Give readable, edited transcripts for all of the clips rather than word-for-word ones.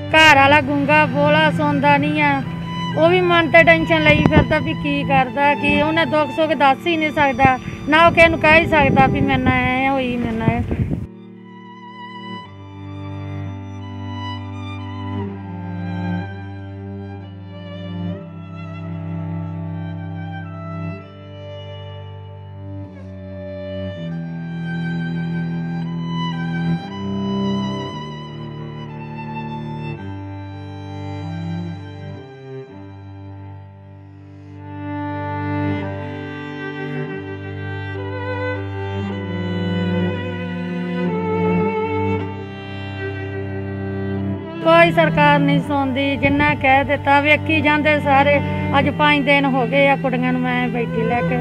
घर वाला गूंगा बोला सुनता नहीं है, वो भी मन ते टेंशन लई फिरदा भी की करदा कि उन्हें दुख सुख दस ही नहीं सकता, ना वो किसी नूं कह ही सकता भी मेरे नाल ऐ होई मेरे नाल। कोई सरकार नहीं सुनती, जिन्ना कह दिता वेखी जाते सारे। अज 5 दिन हो गए आ कुड़ियां नूं मैं बैठी लैके।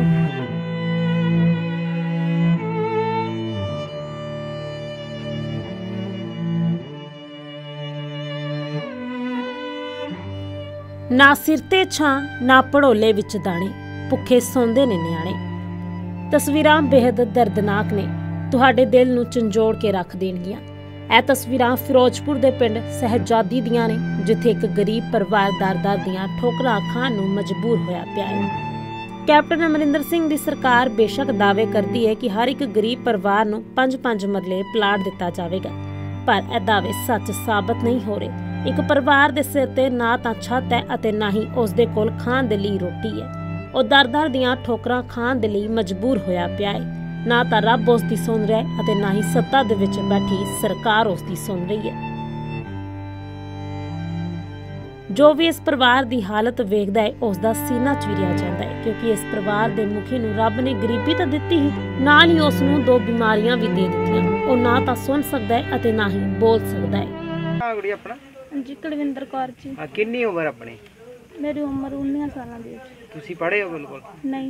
ना सिर ते छां ना भड़ोले विच दाणे, भुखे सौंदे ने नियाणे। तस्वीरां बेहद दर्दनाक ने, तुहाडे दिल नूं झंजोड़ के रख देणगियां। ਇਹ ਤਸਵੀਰਾਂ ਫਿਰੋਜ਼ਪੁਰ ਦੇ ਪਿੰਡ ਸਹਿਜਾਦੀ ਦੀਆਂ ਨੇ, ਜਿੱਥੇ ਇੱਕ ਗਰੀਬ ਪਰਿਵਾਰ ਦਰ-ਦਰ ਦੀਆਂ ਠੋਕਰਾਂ ਖਾਣ ਨੂੰ ਮਜਬੂਰ ਹੋਇਆ ਪਿਆ ਹੈ। ਕੈਪਟਨ ਅਮਰਿੰਦਰ ਸਿੰਘ ਦੀ ਸਰਕਾਰ ਬੇਸ਼ੱਕ ਦਾਅਵੇ ਕਰਦੀ ਹੈ ਕਿ ਹਰ ਇੱਕ ਗਰੀਬ ਪਰਿਵਾਰ ਨੂੰ 5-5 ਮਰਲੇ ਪਲਾਟ ਦਿੱਤਾ ਜਾਵੇਗਾ, ਪਰ ਇਹ ਦਾਅਵੇ ਸੱਚ ਸਾਬਤ ਨਹੀਂ ਹੋ ਰਹੇ। ਇੱਕ ਪਰਿਵਾਰ ਦੇ ਸਿਰ ਤੇ ਨਾ ਤਾਂ ਛੱਤ ਹੈ ਅਤੇ ਨਾ ਹੀ ਉਸ ਦੇ ਕੋਲ ਖਾਣ ਦੇ ਲਈ ਰੋਟੀ ਹੈ। ਉਹ ਦਰ-ਦਰ ਦੀਆਂ ਠੋਕਰਾਂ ਖਾਣ ਦੇ ਲਈ ਮਜਬੂਰ ਹੋਇਆ ਪਿਆ ਹੈ। ਨਾ ਤਾਂ ਰੱਬ ਉਸ ਦੀ ਸੁਣ ਰਿਹਾ ਅਤੇ ਨਾ ਹੀ ਸੱਤਾ ਦੇ ਵਿੱਚ ਬੈਠੀ ਸਰਕਾਰ ਉਸ ਦੀ ਸੁਣ ਰਹੀ ਹੈ। ਜੋ ਵੀ ਇਸ ਪਰਿਵਾਰ ਦੀ ਹਾਲਤ ਵੇਖਦਾ ਹੈ ਉਸ ਦਾ ਸੀਨਾ ਚੀਰਿਆ ਜਾਂਦਾ ਹੈ, ਕਿਉਂਕਿ ਇਸ ਪਰਿਵਾਰ ਦੇ ਮੁਖੀ ਨੂੰ ਰੱਬ ਨੇ ਗਰੀਬੀ ਤਾਂ ਦਿੱਤੀ ਹੀ, ਨਾਲ ਹੀ ਉਸ ਨੂੰ 2 ਬਿਮਾਰੀਆਂ ਵੀ ਦੇ ਦਿੱਤੀਆਂ। ਉਹ ਨਾ ਤਾਂ ਸੁਣ ਸਕਦਾ ਹੈ ਅਤੇ ਨਾ ਹੀ ਬੋਲ ਸਕਦਾ ਹੈ। ਕੁੜੀ ਆਪਣਾ जी कुलविंदर कौर जी। कितनी उम्र अपनी? मेरी उम्र 19 साल की। तुसी पढ़े हो? बिल्कुल नहीं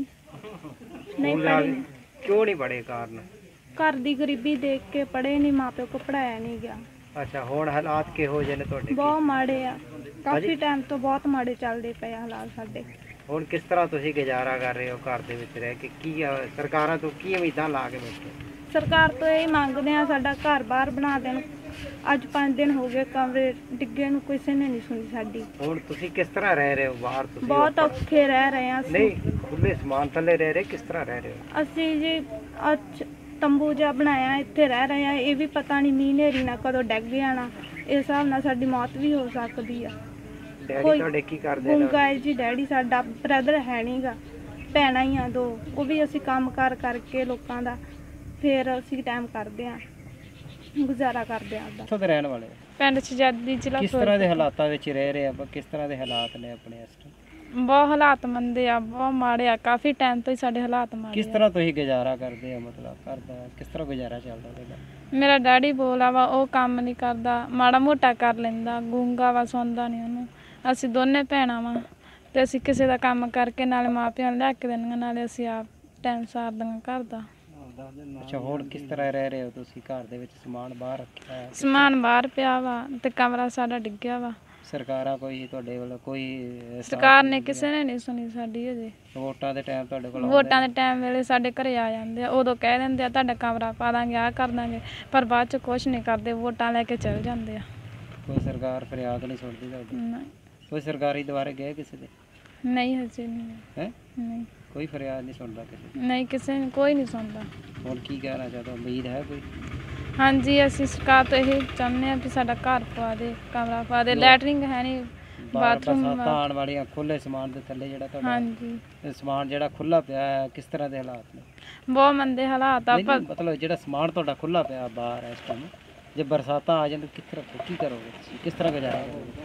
नहीं पढ़ी। क्यों नहीं पढ़े? कारण घर दी गरीबी देख के पढ़े नहीं, माँ प्यो को पढ़ाया नहीं गया। अच्छा, हुण हालात किहो ਜਿਹੇ ਨੇ ਤੁਹਾਡੇ? बहुत माड़े आ, काफी टाइम तो बहुत माड़े चलते पे हालात साडे। ਹੁਣ ਕਿਸ ਤਰ੍ਹਾਂ ਤੁਸੀਂ ਗੁਜ਼ਾਰਾ ਕਰ ਰਹੇ ਹੋ ਘਰ ਦੇ ਵਿੱਚ ਰਹਿ ਕੇ? ਕੀ ਸਰਕਾਰਾਂ ਤੋਂ ਕੀ ਉਮੀਦਾਂ ਲਾ ਕੇ ਬੈਠੇ? सरकार तो यही मंगते हैं साडा घर बाहर बना देन। ਅੱਜ 5 दिन हो गए कमरे डिगे नूं किसी ने नहीं सुनी साडी। ਹੁਣ ਤੁਸੀਂ ਕਿਸ ਤਰ੍ਹਾਂ ਰਹਿ ਰਹੇ ਹੋ ਬਾਹਰ? ਤੁਸੀਂ बहुत औखे रह रहे हैं। ਨਹੀਂ, ਖੁੱਲੇ ਸਮਾਨ ਥੱਲੇ ਰਹਿ ਰਹੇ, ਕਿਸ ਤਰ੍ਹਾਂ ਰਹਿ ਰਹੇ ਹੋ? ਅਸੀਂ ਜੀ ਅੱਜ ਤੰਬੂ ਜਿਹਾ ਬਣਾਇਆ, ਇੱਥੇ ਰਹਿ ਰਹੇ ਆ। ਇਹ ਵੀ ਪਤਾ ਨਹੀਂ ਮੀਂਹ ਹਨੇਰੀ ਨਾਲ ਕਦੋਂ ਡਿੱਗ ਜਾਣਾ, ਇਸ ਹਿਸਾਬ ਨਾਲ ਸਾਡੀ ਮੌਤ ਵੀ ਹੋ ਸਕਦੀ ਆ। ਡੈਡੀ ਤੁਹਾਡੇ ਕੀ ਕਰਦੇ ਨੇ? ਗੂੰਗਾ ਹੈ ਜੀ ਡੈਡੀ ਸਾਡਾ, ਬ੍ਰਦਰ ਹੈ ਨਹੀਂਗਾ, ਭੈਣਾਂ ਹੀ ਆ 2। ਉਹ ਵੀ ਅਸੀਂ ਕੰਮ ਕਾਰ ਕਰਕੇ ਲੋਕਾਂ ਦਾ ਫਿਰ ਅਸੀਂ ਟਾਈਮ ਕਰਦੇ ਆ, ਗੁਜ਼ਾਰਾ ਕਰਦੇ ਆ। ਕਿੱਥੋਂ ਦੇ ਰਹਿਣ ਵਾਲੇ? ਪਿੰਡ ਸਹਿਜਾਦੀ ਜ਼ਿਲ੍ਹਾ। ਕਿਸ ਤਰ੍ਹਾਂ ਦੇ ਹਾਲਾਤਾਂ ਵਿੱਚ ਰਹਿ ਰਹੇ ਆਪਾਂ? ਕਿਸ ਤਰ੍ਹਾਂ ਦੇ ਹਾਲਾਤ ਨੇ ਆਪਣੇ ਇਸ ਟਾਈਮ? ਬਹੁਤ ਹਾਲਾਤ ਮੰਦੇ ਆ, ਬਹੁਤ ਮਾੜੇ ਆ। ਕਾਫੀ ਟਾਈਮ ਤੋਂ ਹੀ ਸਾਡੇ ਹਾਲਾਤ ਮਾੜੇ। ਕਿਸ ਤਰ੍ਹਾਂ ਤੁਸੀਂ ਗੁਜ਼ਾਰਾ ਕਰਦੇ ਹੋ? ਮਤਲਬ ਘਰ ਦਾ ਕਿਸ ਤਰ੍ਹਾਂ ਗੁਜ਼ਾਰਾ ਚੱਲਦਾ ਤੁਹਾਡਾ? ਮੇਰਾ ਡੈਡੀ ਬੋਲਾ ਵਾ, ਉਹ ਕੰਮ ਨਹੀਂ ਕਰਦਾ, ਮਾੜਾ ਮੋਟਾ ਕਰ ਲੈਂਦਾ, ਗੂੰਗਾ ਵਾ, ਸੁਣਦਾ ਨਹੀਂ ਉਹਨੂੰ। ਅਸੀਂ ਦੋਨੇ ਭੈਣਾਂ ਵਾਂ ਤੇ ਅਸੀਂ ਕਿਸੇ ਦਾ ਕੰਮ ਕਰਕੇ ਨਾਲੇ ਮਾਂ ਪਿਓ ਨੂੰ ਲੈ ਕੇ ਦਿੰਦੀਆਂ, ਨਾਲੇ ਅਸੀਂ ਆਪ ਟਾਈਮ ਸਾਰਦੀਆਂ ਘਰ ਦਾ। ਅੱਛਾ, ਹੁਣ ਕਿਸ ਤਰ੍ਹਾਂ ਰਹਿ ਰਹੇ ਹੋ ਤੁਸੀਂ? ਘਰ ਦੇ ਵਿੱਚ ਸਮਾਨ ਬਾਹਰ ਰੱਖਿਆ ਹੈ? ਸਮਾਨ ਬਾਹਰ ਪਿਆ ਵਾ ਤੇ ਕਮਰਾ ਸਾਡਾ ਡਿੱਗਿਆ ਵਾ। ਸਰਕਾਰਾਂ ਕੋਈ ਤੁਹਾਡੇ ਵੱਲੋਂ ਕੋਈ ਸਰਕਾਰ ਨੇ ਕਿਸੇ ਨੇ ਨਹੀਂ ਸੁਣੀ ਸਾਡੀ ਅਜੇ। ਵੋਟਾਂ ਦੇ ਟਾਈਮ ਤੁਹਾਡੇ ਕੋਲ ਵੋਟਾਂ ਦੇ ਟਾਈਮ ਵੇਲੇ ਸਾਡੇ ਘਰੇ ਆ ਜਾਂਦੇ ਆ, ਉਦੋਂ ਕਹਿ ਦਿੰਦੇ ਆ ਤੁਹਾਡਾ ਕਮਰਾ ਪਾ ਦਾਂਗੇ, ਆਹ ਕਰ ਦਾਂਗੇ, ਪਰ ਬਾਅਦ ਚ ਕੁਛ ਨਹੀਂ ਕਰਦੇ, ਵੋਟਾਂ ਲੈ ਕੇ ਚਲ ਜਾਂਦੇ ਆ। ਕੋਈ ਸਰਕਾਰ ਫਰਿਆਦ ਨਹੀਂ ਸੁਣਦੀ ਤੁਹਾਡੀ? ਨਹੀਂ। ਕੋਈ ਸਰਕਾਰੀ ਦੁਆਰੇ ਗਏ ਕਿਸੇ ਦੇ? ਨਹੀਂ ਹਜੇ ਨਹੀਂ ਹੈ। ਨਹੀਂ ਕੋਈ ਫਰਿਆਦ ਨਹੀਂ ਸੁਣਦਾ ਕਿਸੇ ਦੀ? ਨਹੀਂ, ਕਿਸੇ ਨੇ ਕੋਈ ਨਹੀਂ ਸੁਣਦਾ। ਹੁਣ ਕੀ ਕਹਿਣਾ ਚਾਹਤਾ? ਉਮੀਦ ਹੈ ਕੋਈ? ਹਾਂਜੀ, ਅਸੀਂ ਸਰਕਾਰ ਤੋਂ ਇਹ ਚਾਹੁੰਦੇ ਹਾਂ ਕਿ ਸਾਡਾ ਘਰ ਪਵਾ ਦੇ, ਕਮਰਾ ਪਵਾ ਦੇ। ਲੈਟਰਿੰਗ ਹੈ ਨਹੀਂ, ਬਾਥਰੂਮ ਆਉਣ ਵਾਲੀਆਂ ਖੁੱਲੇ ਸਮਾਨ ਦੇ ਥੱਲੇ ਜਿਹੜਾ ਤੁਹਾਡਾ ਹਾਂਜੀ ਸਮਾਨ ਜਿਹੜਾ ਖੁੱਲਾ ਪਿਆ ਹੈ, ਕਿਸ ਤਰ੍ਹਾਂ ਦੇ ਹਾਲਾਤ ਨੇ? ਬਹੁਤ ਮੰਦੇ ਹਾਲਾਤ ਆ। ਮਤਲਬ ਜਿਹੜਾ ਸਮਾਨ ਤੁਹਾਡਾ ਖੁੱਲਾ ਪਿਆ ਬਾਹਰ ਇਸ ਟਾਈਮ, ਜੇ ਬਰਸਾਤਾਂ ਆ ਜਾਣ ਕਿੱਥੇ ਰੱਖੋ? ਕੀ ਕਰੋਗੇ ਤੁਸੀਂ? ਕਿਸ ਤਰ੍ਹਾਂ ਗੁਜ਼ਾਰਾ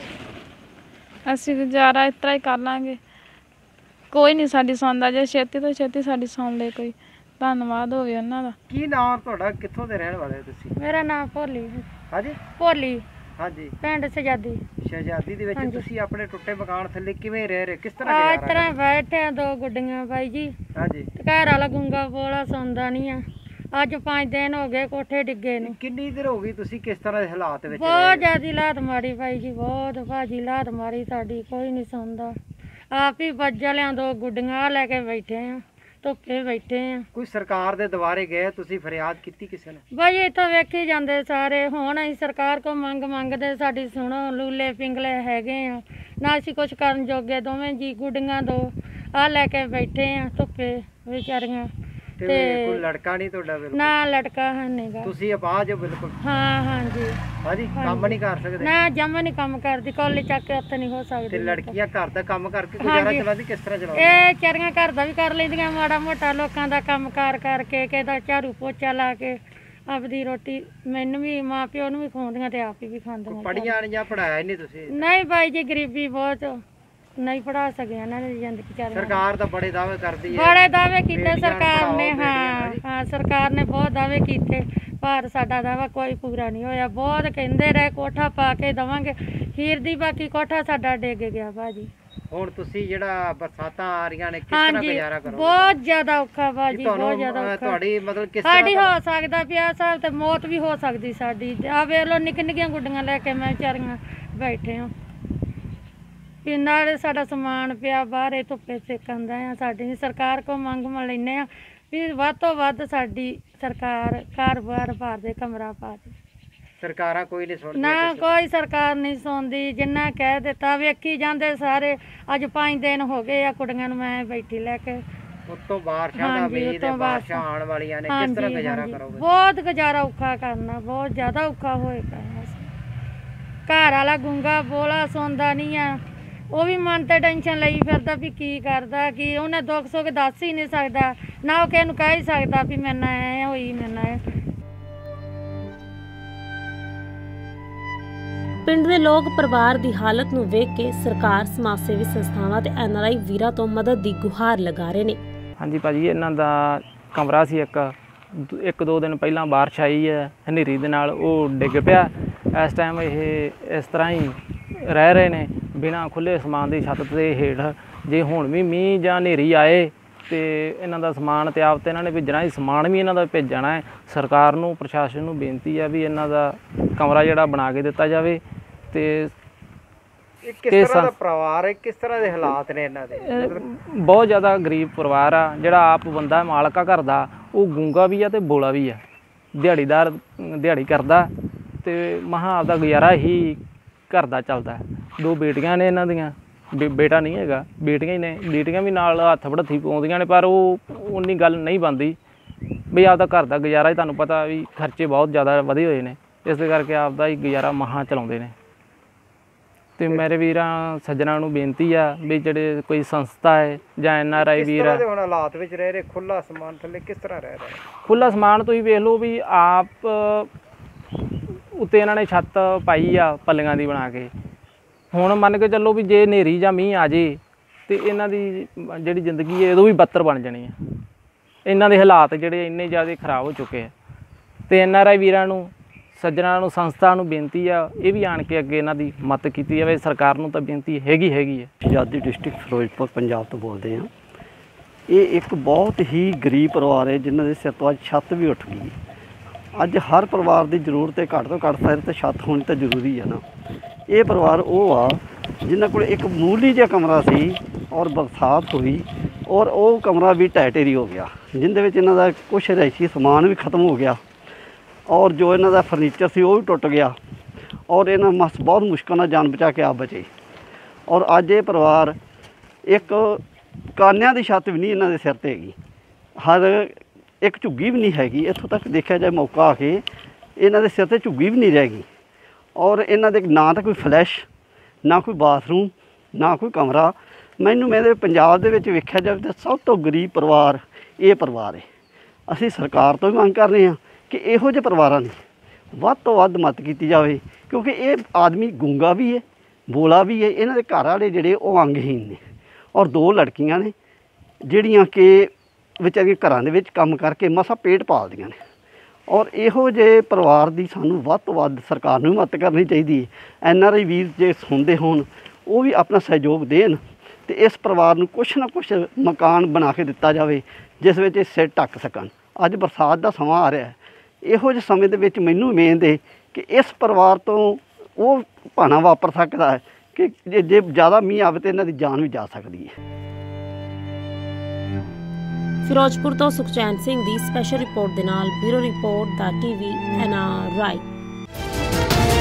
ਕਰੋਗੇ? ਅਸੀਂ ਗੁਜ਼ਾਰਾ ਇਸ ਤਰ੍ਹਾਂ ਹੀ ਕਰ ਲਾਂਗੇ, ਕੋਈ ਨਹੀਂ ਸਾਡੀ ਸੁਣਦਾ। ਜੇ ਛੇਤੀ ਤੋਂ ਛੇਤੀ ਸਾਡੀ ਸੁਣ ਲੈ ਕੋਈ, ਧੰਨਵਾਦ ਹੋਵੇ ਉਹਨਾਂ ਦਾ। ਕੀ ਨਾਮ ਤੁਹਾਡਾ? ਕਿੱਥੋਂ ਦੇ ਰਹਿਣ ਵਾਲੇ ਹੋ ਤੁਸੀਂ? ਮੇਰਾ ਨਾਮ ਭੋਲੀ। ਹਾਂਜੀ, ਭੋਲੀ। ਹਾਂਜੀ, ਪਿੰਡ ਸਹਿਜਾਦੀ। ਸਹਿਜਾਦੀ ਦੇ ਵਿੱਚ ਤੁਸੀਂ ਆਪਣੇ ਟੁੱਟੇ ਮਕਾਨ ਥੱਲੇ ਕਿਵੇਂ ਰਹਿ ਰਹੇ? ਕਿਸ ਤਰ੍ਹਾਂ ਇਸ ਤਰ੍ਹਾਂ ਬੈਠੇ ਆ, 2 ਗੁੱਡੀਆਂ ਬਾਈ ਜੀ। ਹਾਂਜੀ, ਘਰ ਵਾਲਾ ਗੂੰਗਾ ਬੋਲਾ ਸੁਣਦਾ ਨਹੀਂ ਆ। ਅੱਜ 5 ਦਿਨ ਹੋ ਗਏ ਕੋਠੇ ਡਿੱਗੇ ਨੂੰ। ਕਿੰਨੀ ਦੇਰ ਹੋ ਗਈ? ਤੁਸੀਂ ਕਿਸ ਤਰ੍ਹਾਂ ਦੇ ਹਾਲਾਤ ਵਿੱਚ? ਬਹੁਤ ਜ਼ਿਆਦਾ ਹਾਲਾਤ ਮਾੜੀ ਬਾਈ ਜੀ, ਬਹੁਤ ਭਾਜੀ ਹਾਲਾਤ ਮਾੜੀ ਸਾਡੀ, ਕੋਈ ਨਹੀਂ ਸੁਣਦਾ। ਆਪ ਹੀ ਬੱਜ ਵਾਲਿਆਂ 2 ਗੁੱਡੀਆਂ ਲੈ ਕੇ ਬੈਠੇ ਆ, ਧੁੱਪੇ ਬੈਠੇ ਆ। ਕੋਈ ਸਰਕਾਰ ਦੇ ਦੁਆਰੇ ਗਏ ਤੁਸੀਂ, ਫਰਿਆਦ ਕੀਤੀ ਕਿਸੇ ਨੇ? ਬਾਈ ਇੱਥੋਂ ਵੇਖੀ ਜਾਂਦੇ ਸਾਰੇ। ਹੁਣ ਅਸੀਂ ਸਰਕਾਰ ਕੋਲ ਮੰਗਦੇ, ਸਾਡੀ ਸੁਣੋ। ਲੂਲੇ ਪਿੰਗਲੇ ਹੈਗੇ ਆ ਨਾ, ਅਸੀਂ ਕੁਝ ਕਰਨ ਜੋਗੇ। ਦੋਵੇਂ ਜੀ ਗੁੱਡੀਆਂ ਦੋ ਆ ਲੈ ਕੇ ਬੈਠੇ ਆ ਧੁੱਪੇ ਵਿਚਾਰੀਆਂ। ਤੇ ਕੋਈ ਲੜਕਾ ਨਹੀਂ ਤੁਹਾਡਾ? ਬਿਲਕੁਲ ਨਾ ਲੜਕਾ ਹੈ ਨਹੀਂਗਾ। ਤੁਸੀਂ ਅਪਾਹਜ ਹੋ ਬਿਲਕੁਲ? ਹਾਂ ਹਾਂਜੀ ਹਾਂਜੀ। ਕੰਮ ਨਹੀਂ ਕਰ ਸਕਦੇ? ਨਾ ਜਮਾ ਨਹੀਂ ਕੰਮ ਕਰਦੀ, ਕੋਲੀ ਚੱਕ ਕੇ ਹੱਥ ਨਹੀਂ ਹੋ ਸਕਦੀ। ਤੇ ਲੜਕੀਆਂ ਘਰ ਦਾ ਕੰਮ ਕਰਕੇ ਗੁਜ਼ਾਰਾ ਚਲਾਉਂਦੀ, ਕਿਸ ਤਰ੍ਹਾਂ ਚਲਾਉਂਦੀ? ਇਹ ਵਿਚਾਰੀਆਂ ਘਰ ਦਾ ਵੀ ਕਰ ਲੈਂਦੀਆਂ, ਮਾੜਾ ਮੋਟਾ ਲੋਕਾਂ ਦਾ ਕੰਮ ਕਾਰ ਕਰਕੇ, ਕਿਹਦਾ ਝਾੜੂ ਪੋਚਾ ਲਾ ਕੇ ਆਪਦੀ ਰੋਟੀ ਮੈਨੂੰ ਵੀ ਮਾਂ ਪਿਓ ਨੂੰ ਵੀ ਖਵਾਉਂਦੀਆਂ ਤੇ ਆਪ ਵੀ ਖਾਂਦੀਆਂ। ਪੜ੍ਹੀਆਂ ਜਾਂ ਪੜਾਇਆ ਹੀ ਨਹੀਂ ਤੁਸੀਂ? ਨਹੀਂ ਬਾਈ ਜੀ, ਗਰੀਬੀ ਬਹੁਤ, ਨਹੀਂ ਪੜਾ ਸਕੇ ਇਹਨਾਂ ਦੀ ਜ਼ਿੰਦਗੀ ਚੱਲ। ਸਰਕਾਰ ਤਾਂ ਬੜੇ ਦਾਅਵੇ ਕਰਦੀ ਹੈ, ਬੜੇ ਦਾਅਵੇ ਕੀਤੇ ਸਰਕਾਰ ਨੇ। ਹਾਂ ਸਰਕਾਰ ਨੇ ਬਹੁਤ ਦਾਅਵੇ ਕੀਤੇ, ਪਰ ਸਾਡਾ ਦਾਅਵਾ ਕੋਈ ਪੂਰਾ ਨਹੀਂ ਹੋਇਆ। ਬਹੁਤ ਕਹਿੰਦੇ ਰਹੇ ਕੋਠਾ ਪਾ ਕੇ ਦੇਵਾਂਗੇ, ਹੀਰ ਦੀ ਬਾਕੀ ਕੋਠਾ ਸਾਡਾ ਡਿੱਗ ਗਿਆ ਬਾਜੀ। ਹੁਣ ਤੁਸੀਂ ਜਿਹੜਾ ਬਰਸਾਤਾਂ ਆ ਰਹੀਆਂ ਨੇ, ਕਿਸ ਤਰ੍ਹਾਂ ਗੁਜ਼ਾਰਾ ਕਰੋਗੇ? ਬਹੁਤ ਜ਼ਿਆਦਾ ਔਖਾ ਬਾਜੀ, ਬਹੁਤ ਜ਼ਿਆਦਾ ਔਖਾ। ਤੁਹਾਡੀ ਮਤਲਬ ਕਿਸ ਸਾਡੀ ਹੋ ਸਕਦਾ ਪਿਆ ਸਾਹਿਬ, ਤੇ ਮੌਤ ਵੀ ਹੋ ਸਕਦੀ ਸਾਡੀ। ਆ ਵੇਖ ਲੋ ਨਿੱਕੀਆਂ ਨਿੱਕੀਆਂ ਗੁੱਡੀਆਂ ਲੈ ਕੇ ਮੈਂ ਵਿਚਾਰੀਆਂ ਬੈਠੇ ਹਾਂ। ਵੀ ਨਾਲੇ ਸਾਡਾ ਸਮਾਨ ਪਿਆ ਬਾਹਰ ਧੁੱਪੇ ਸੇਕਣ ਦਾ ਆ। ਸਾਡੀ ਸਰਕਾਰ ਕੋਲ ਮੰਗ ਲੈਂਦੇ ਆ ਵੀ ਵੱਧ ਤੋਂ ਵੱਧ ਸਾਡੀ ਸਰਕਾਰ ਘਰ-ਬਾਰ ਭਰ ਦੇ, ਕਮਰਾ ਪਾ ਦੇ। ਸਰਕਾਰਾਂ ਕੋਈ ਨਹੀਂ ਸੁਣਦੀ? ਨਾ ਕੋਈ ਸਰਕਾਰ ਨਹੀਂ ਸੁਣਦੀ। ਜਿੰਨਾ ਕਹਿ ਦਿੱਤਾ ਵੇਖੀ ਜਾਂਦੇ ਸਾਰੇ। ਅੱਜ 5 ਦਿਨ ਹੋ ਗਏ ਆ ਕੁੜੀਆਂ ਨੂੰ ਮੈਂ ਬੈਠੀ ਲੈ ਕੇ। ਉੱਤੋਂ ਬਾਰਿਸ਼ਾਂ ਦਾ ਉਮੀਦ ਹੈ, ਬਾਰਿਸ਼ਾਂ ਆਉਣ ਵਾਲੀਆਂ ਨੇ, ਕਿਸ ਤਰ੍ਹਾਂ ਗੁਜ਼ਾਰਾ ਕਰੋਗੇ? ਬਹੁਤ ਗੁਜ਼ਾਰਾ ਔਖਾ ਕਰਨਾ, ਬਹੁਤ ਜ਼ਿਆਦਾ ਔਖਾ ਹੋਏਗਾ। ਘਰ ਵਾਲਾ ਗੁੰਗਾ ਬੋਲਾ ਸੌਂਦਾ ਨਹੀਂ ਆ, ਉਹ ਵੀ ਮਨ ਤੇ ਟੈਨਸ਼ਨ ਲਈ ਫਿਰਦਾ ਵੀ ਕੀ ਕਰਦਾ, ਕੀ ਉਹਨੇ ਦੁੱਖ ਸੁੱਖ ਦੱਸ ਹੀ ਨਹੀਂ ਸਕਦਾ, ਨਾ ਉਹ ਕਿਸੇ ਨੂੰ ਕਹਿ ਹੀ ਸਕਦਾ ਵੀ ਮੇਰੇ ਨਾਲ ਐ ਹੋਈ, ਮੇਰੇ ਨਾਲ। ਪਿੰਡ ਦੇ ਲੋਕ ਪਰਿਵਾਰ ਦੀ ਹਾਲਤ ਨੂੰ ਵੇਖ ਕੇ ਸਰਕਾਰ, ਸਮਾਜ ਸੇਵੀ ਸੰਸਥਾਵਾਂ ਤੇ NRI ਵੀਰਾਂ ਤੋਂ ਮਦਦ ਦੀ ਗੁਹਾਰ ਲਗਾ ਰਹੇ ਨੇ। ਹਾਂਜੀ ਭਾਜੀ, ਇਹਨਾਂ ਦਾ ਕਮਰਾ ਸੀ ਇੱਕ ਦੋ ਦਿਨ ਪਹਿਲਾਂ ਬਾਰਿਸ਼ ਆਈ ਹੈ ਹਨੇਰੀ ਦੇ ਨਾਲ, ਉਹ ਡਿੱਗ ਪਿਆ। ਇਸ ਟਾਈਮ ਇਹ ਇਸ ਤਰ੍ਹਾਂ ਹੀ ਰਹਿ ਰਹੇ ਨੇ ਬਿਨਾਂ ਖੁੱਲ੍ਹੇ ਸਮਾਨ ਦੀ ਛੱਤ ਦੇ ਹੇਠ। ਜੇ ਹੁਣ ਵੀ ਮੀਂਹ ਜਾਂ ਹਨੇਰੀ ਆਏ ਤੇ ਇਹਨਾਂ ਦਾ ਸਮਾਨ ਤੇ ਆਪ ਤੇ ਇਹਨਾਂ ਨੇ ਭੇਜਣਾ, ਸਮਾਨ ਵੀ ਇਹਨਾਂ ਦਾ ਭੇਜਣਾ ਹੈ। ਸਰਕਾਰ ਨੂੰ, ਪ੍ਰਸ਼ਾਸਨ ਨੂੰ ਬੇਨਤੀ ਹੈ ਵੀ ਇਹਨਾਂ ਦਾ ਕਮਰਾ ਜਿਹੜਾ ਬਣਾ ਕੇ ਦਿੱਤਾ ਜਾਵੇ। ਤੇ ਕਿਸ ਤਰ੍ਹਾਂ ਦਾ ਪਰਿਵਾਰ ਹੈ, ਕਿਸ ਤਰ੍ਹਾਂ ਦੇ ਹਾਲਾਤ ਨੇ ਇਹਨਾਂ ਦੇ? ਬਹੁਤ ਜ਼ਿਆਦਾ ਗਰੀਬ ਪਰਿਵਾਰ ਆ। ਜਿਹੜਾ ਆਪ ਬੰਦਾ ਮਾਲਕਾ ਘਰ ਦਾ, ਉਹ ਗੂੰਗਾ ਵੀ ਆ ਤੇ ਬੋਲਾ ਵੀ ਆ, ਦਿਹਾੜੀਦਾਰ ਦਿਹਾੜੀ ਕਰਦਾ ਤੇ ਮਹਾਂ ਆਪਦਾ ਗੁਜ਼ਾਰਾ ਹੀ ਘਰ ਦਾ ਚੱਲਦਾ। 2 ਬੇਟੀਆਂ ਨੇ ਇਹਨਾਂ ਦੀਆਂ, ਬੇਟਾ ਨਹੀਂ ਹੈਗਾ, ਬੇਟੀਆਂ ਹੀ ਨੇ। ਬੇਟੀਆਂ ਵੀ ਨਾਲ ਹੱਥ ਵੜੱਥੀ ਪਾਉਂਦੀਆਂ ਨੇ, ਪਰ ਉਹ ਉਨੀ ਗੱਲ ਨਹੀਂ ਬਣਦੀ ਵੀ ਆਪਦਾ ਘਰ ਦਾ ਗੁਜ਼ਾਰਾ ਹੀ। ਤੁਹਾਨੂੰ ਪਤਾ ਵੀ ਖਰਚੇ ਬਹੁਤ ਜ਼ਿਆਦਾ ਵਧੇ ਹੋਏ ਨੇ, ਇਸ ਕਰਕੇ ਆਪਦਾ ਹੀ ਗੁਜ਼ਾਰਾ ਮਹਾਂ ਚਲਾਉਂਦੇ ਨੇ। ਤੇ ਮੇਰੇ ਵੀਰਾਂ ਸੱਜਣਾ ਨੂੰ ਬੇਨਤੀ ਆ ਵੀ ਜਿਹੜੇ ਕੋਈ ਸੰਸਥਾ ਹੈ ਜਾਂ NRI ਵੀਰ ਆ, ਹੁਣ ਹਾਲਾਤ ਵਿੱਚ ਰਹਿ ਰਹੇ, ਖੁੱਲਾ ਸਮਾਨ ਥੱਲੇ ਕਿਸ ਤਰ੍ਹਾਂ ਰਹਿ ਰਹੇ? ਖੁੱਲਾ ਸਮਾਨ ਤੁਸੀਂ ਵੇਖ ਲਓ ਵੀ ਆਪ ਉੱਤੇ ਇਹਨਾਂ ਨੇ ਛੱਤ ਪਾਈ ਆ ਪੱਲੀਆਂ ਦੀ ਬਣਾ ਕੇ। ਹੁਣ ਮੰਨ ਕੇ ਚੱਲੋ ਵੀ ਜੇ ਹਨੇਰੀ ਜਾਂ ਮੀਂਹ ਆ ਜੇ ਤੇ ਇਹਨਾਂ ਦੀ ਜਿਹੜੀ ਜ਼ਿੰਦਗੀ ਹੈ ਉਦੋਂ ਵੀ ਬੱਤਰ ਬਣ ਜਾਣੀ ਆ। ਇਹਨਾਂ ਦੇ ਹਾਲਾਤ ਜਿਹੜੇ ਇੰਨੇ ਜ਼ਿਆਦਾ ਖਰਾਬ ਹੋ ਚੁੱਕੇ ਆ। ਤੇ NRI ਵੀਰਾਂ ਨੂੰ, ਸੱਜਣਾ ਨੂੰ, ਸੰਸਥਾ ਨੂੰ ਬੇਨਤੀ ਆ ਇਹ ਵੀ ਆਣ ਕੇ ਅੱਗੇ ਇਹਨਾਂ ਦੀ ਮਦਦ ਕੀਤੀ ਜਾਵੇ। ਸਰਕਾਰ ਨੂੰ ਤਾਂ ਬੇਨਤੀ ਹੈਗੀ ਹੈ। ਆਜ਼ਾਦੀ ਡਿਸਟ੍ਰਿਕਟ ਫਿਰੋਜ਼ਪੁਰ ਪੰਜਾਬ ਤੋਂ ਬੋਲਦੇ ਹਾਂ। ਇਹ ਇੱਕ ਬਹੁਤ ਹੀ ਗਰੀਬ ਪਰਿਵਾਰ ਹੈ ਜਿਨ੍ਹਾਂ ਦੇ ਸਿਰ ਤੋਂ ਅੱਜ ਛੱਤ ਵੀ ਉੱਠ ਗਈ। ਅੱਜ ਹਰ ਪਰਿਵਾਰ ਦੀ ਜ਼ਰੂਰਤ ਹੈ, ਘੱਟ ਤੋਂ ਘੱਟ ਸਿਰ 'ਤੇ ਛੱਤ ਹੋਣੀ ਤਾਂ ਜ਼ਰੂਰੀ ਹੈ ਨਾ। ਇਹ ਪਰਿਵਾਰ ਉਹ ਆ ਜਿਨ੍ਹਾਂ ਕੋਲ ਇੱਕ ਮਾਮੂਲੀ ਜਿਹਾ ਕਮਰਾ ਸੀ ਔਰ ਬਰਸਾਤ ਹੋਈ ਔਰ ਉਹ ਕਮਰਾ ਵੀ ਢਹਿ ਢੇਰੀ ਹੋ ਗਿਆ, ਜਿਹਦੇ ਵਿੱਚ ਇਹਨਾਂ ਦਾ ਕੁਛ ਰਿਹਾਇਸ਼ੀ ਸਮਾਨ ਵੀ ਖਤਮ ਹੋ ਗਿਆ ਔਰ ਜੋ ਇਹਨਾਂ ਦਾ ਫਰਨੀਚਰ ਸੀ ਉਹ ਵੀ ਟੁੱਟ ਗਿਆ ਔਰ ਇਹਨਾਂ ਬਹੁਤ ਮੁਸ਼ਕਲ ਨਾਲ ਜਾਨ ਬਚਾ ਕੇ ਆਪ ਬਚੇ। ਔਰ ਅੱਜ ਇਹ ਪਰਿਵਾਰ ਇੱਕ ਕਾਨਿਆਂ ਦੀ ਛੱਤ ਵੀ ਨਹੀਂ ਇਹਨਾਂ ਦੇ ਸਿਰ 'ਤੇ ਹੈਗੀ, ਹਰ ਇੱਕ ਝੁੱਗੀ ਵੀ ਨਹੀਂ ਹੈਗੀ। ਇੱਥੋਂ ਤੱਕ ਦੇਖਿਆ ਜਾਏ ਮੌਕਾ ਆ ਕੇ ਇਹਨਾਂ ਦੇ ਸਿਰ 'ਤੇ ਝੁੱਗੀ ਵੀ ਨਹੀਂ ਰਹਿ ਗਈ ਔਰ ਇਹਨਾਂ ਦੇ ਨਾ ਤਾਂ ਕੋਈ ਫਲੈਸ਼, ਨਾ ਕੋਈ ਬਾਥਰੂਮ, ਨਾ ਕੋਈ ਕਮਰਾ। ਮੈਨੂੰ ਮੇਰੇ ਪੰਜਾਬ ਦੇ ਵਿੱਚ ਵੇਖਿਆ ਜਾਵੇ ਤਾਂ ਸਭ ਤੋਂ ਗਰੀਬ ਪਰਿਵਾਰ ਇਹ ਪਰਿਵਾਰ ਹੈ। ਅਸੀਂ ਸਰਕਾਰ ਤੋਂ ਵੀ ਮੰਗ ਕਰ ਰਹੇ ਹਾਂ ਕਿ ਇਹੋ ਜਿਹੇ ਪਰਿਵਾਰਾਂ ਦੀ ਵੱਧ ਤੋਂ ਵੱਧ ਮਦਦ ਕੀਤੀ ਜਾਵੇ, ਕਿਉਂਕਿ ਇਹ ਆਦਮੀ ਗੂੰਗਾ ਵੀ ਹੈ, ਬੋਲਾ ਵੀ ਹੈ। ਇਹਨਾਂ ਦੇ ਘਰ ਵਾਲੇ ਜਿਹੜੇ ਉਹ ਅੰਗਹੀਨ ਨੇ ਔਰ 2 ਲੜਕੀਆਂ ਨੇ ਜਿਹੜੀਆਂ ਕਿ ਵਿਚਾਰੀਆਂ ਘਰਾਂ ਦੇ ਵਿੱਚ ਕੰਮ ਕਰਕੇ ਮਸਾਂ ਪੇਟ ਪਾਲਦੀਆਂ ਨੇ। ਔਰ ਇਹੋ ਜਿਹੇ ਪਰਿਵਾਰ ਦੀ ਸਾਨੂੰ ਵੱਧ ਤੋਂ ਵੱਧ ਸਰਕਾਰ ਨੂੰ ਮਦਦ ਕਰਨੀ ਚਾਹੀਦੀ ਹੈ। NRI ਵੀਰ ਜੇ ਸੁਣਦੇ ਹੋਣ ਉਹ ਵੀ ਆਪਣਾ ਸਹਿਯੋਗ ਦੇਣ ਅਤੇ ਇਸ ਪਰਿਵਾਰ ਨੂੰ ਕੁਛ ਨਾ ਕੁਛ ਮਕਾਨ ਬਣਾ ਕੇ ਦਿੱਤਾ ਜਾਵੇ ਜਿਸ ਵਿੱਚ ਇਹ ਸਿਰ ਢੱਕ ਸਕਣ। ਅੱਜ ਬਰਸਾਤ ਦਾ ਸਮਾਂ ਆ ਰਿਹਾ, ਇਹੋ ਜਿਹੇ ਸਮੇਂ ਦੇ ਵਿੱਚ ਮੈਨੂੰ ਉਮੀਦ ਹੈ ਕਿ ਇਸ ਪਰਿਵਾਰ ਤੋਂ ਉਹ ਭਾਣਾ ਵਾਪਰ ਸਕਦਾ ਹੈ ਕਿ ਜੇ ਜ਼ਿਆਦਾ ਮੀਂਹ ਆਵੇ ਤਾਂ ਇਹਨਾਂ ਦੀ ਜਾਨ ਵੀ ਜਾ ਸਕਦੀ ਹੈ। ਫਿਰੋਜ਼ਪੁਰ ਤੋਂ ਸੁਖਚੈਨ ਸਿੰਘ ਦੀ ਸਪੈਸ਼ਲ ਰਿਪੋਰਟ ਦੇ ਨਾਲ ਬਿਊਰੋ ਰਿਪੋਰਟ ਦਾ ਟੀਵੀ NRI।